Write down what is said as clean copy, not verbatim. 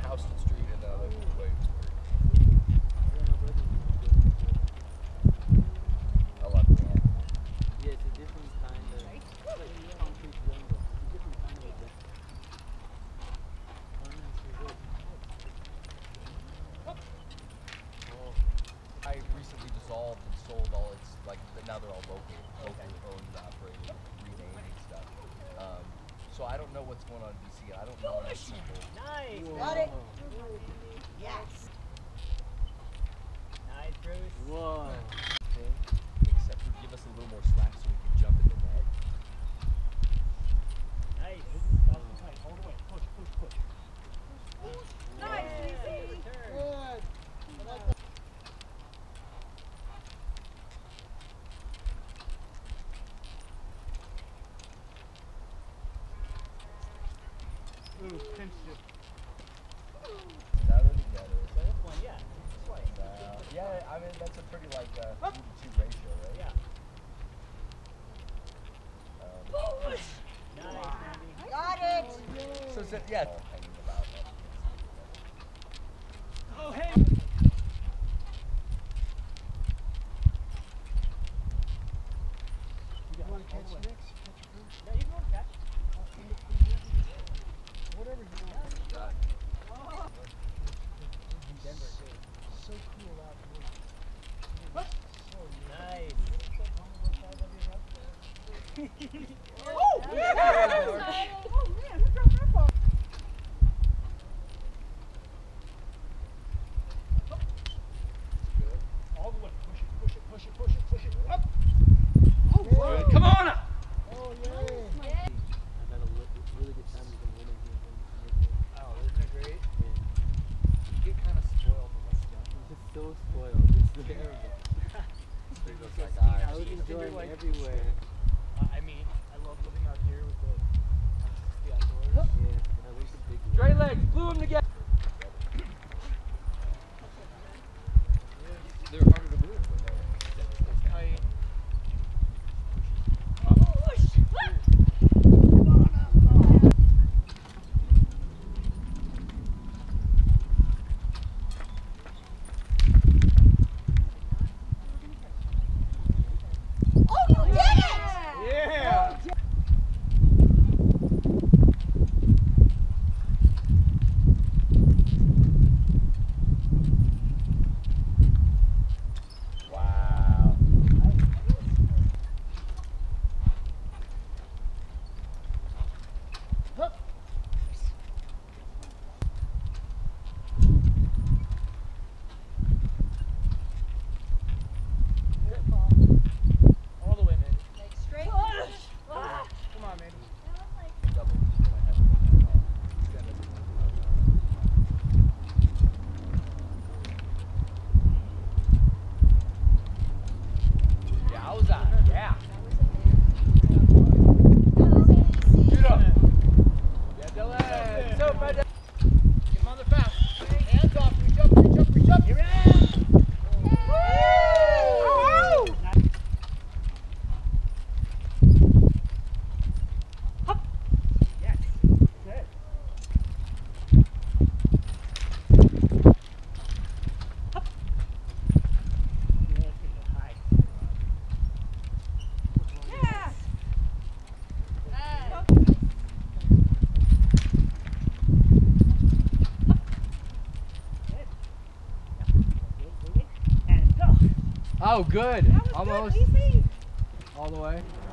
Houston Street and wait. I love it. Yeah, it's a different kind of concrete jungle. It's a different kind of event. I recently dissolved and sold all its, like, now they're all local owned, operated, renamed and stuff. So I don't know what's going on in DC. I don't know any people. Nice. Whoa. Got it. Yes. Nice, Bruce. Whoa. Except for give us a little more slack so we can jump in the net. Nice. All the way. Push, push, push. Nice, easy. Good. Ooh, pinched it. Now they're together. This one, yeah. This way. Yeah, I mean, that's a pretty, like, 3-to-2 ratio, right? Yeah. Nice, Andy. Got it. So, yeah. Hanging about. Oh, hey. You want to catch next? Yeah, you can go catch. Whatever you want. God. Denver, too. So cool out here. Nice. Oh, yeah. Oh, man, who dropped that ball? All the way. Push it, push it, push it, push it, push it. Up. Oh, Good. Come on up. Oh, yeah. I've had a really good time with the women here. Oh, isn't it great? Yeah. You get kind of spoiled with us young. I'm just so spoiled. It's terrible. I was enjoying everywhere. I mean, I love living out here with the outdoors. Yeah, I like the big Straight legs, glue them together. They're harder to move when It's tight. Oh, you did it! Yeah. Wow. All the way, man. Like straight. Come on, man. Double. Yowza. Yeah. Get up. Yeah, Dylan. So, Fred. Get him on the fast. Hands off. Reach up, reach up, reach up. Give it in. Yes. Good. Yeah. And go. Oh, good. That was Almost. good, easy. All the way.